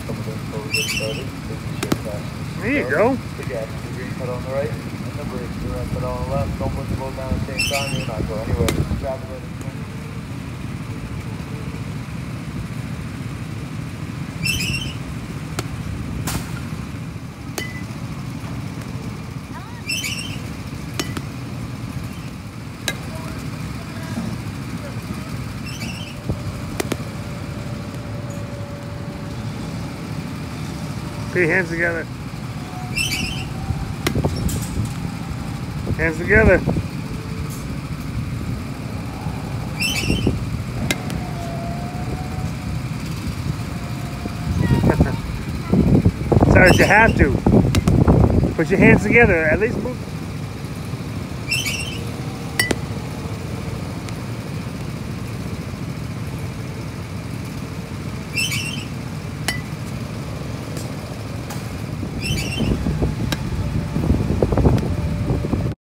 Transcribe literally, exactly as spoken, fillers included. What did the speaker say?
Couple things before we get started. There you go. The gas is the green pedal on the right, and the brakes the right pedal on the left. Don't put the boat down at the same time, you'll not go anywhere. Grab it right in front. Put your hands together. Hands together. Sorry, you have to. Put your hands together. At least move.